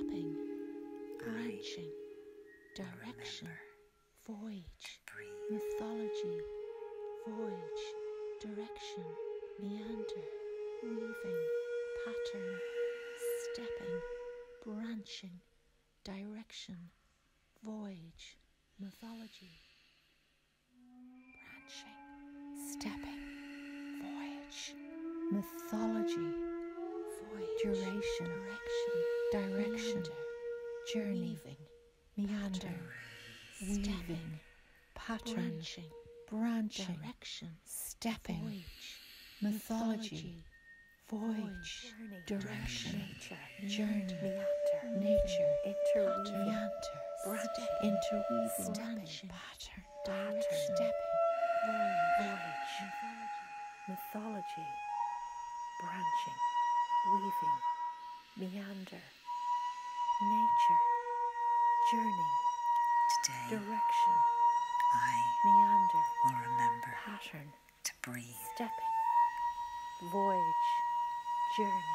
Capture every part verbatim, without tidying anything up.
stepping, branching, direction, voyage, mythology, voyage, direction, meander, weaving, pattern, stepping, branching, direction, voyage, mythology, branching, stepping, voyage, mythology, voyage, duration, direction, direction, meander, journey, weaving, meander, weaving, pattern, branching, branching, direction, stepping, voyage, mythology, voyage, direction, nature, journey, meander, nature, interweaving, meander, branching, interweaving, branching, pattern, pattern, stepping, voyage, mythology, branching, weaving, meander, nature, journey, today, direction, I meander, will remember pattern, to breathe. stepping, voyage, journey,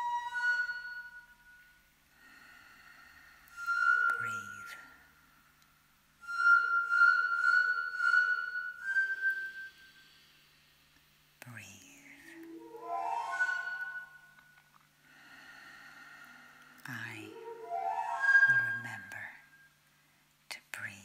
Breathe. Breathe. I will remember to breathe.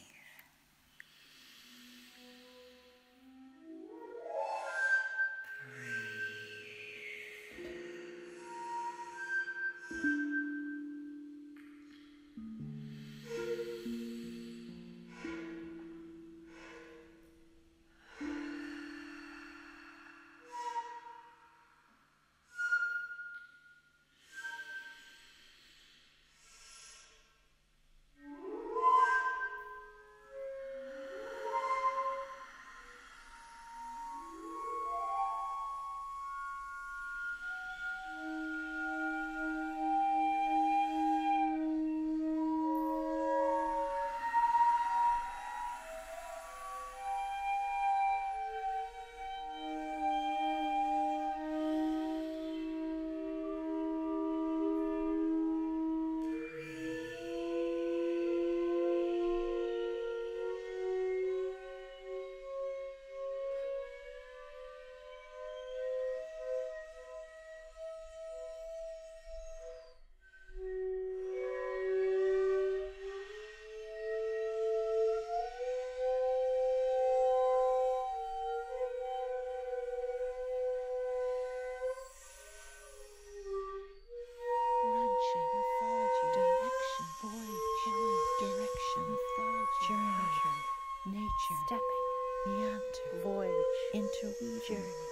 stepping, meander, voyage, interweaving, journey,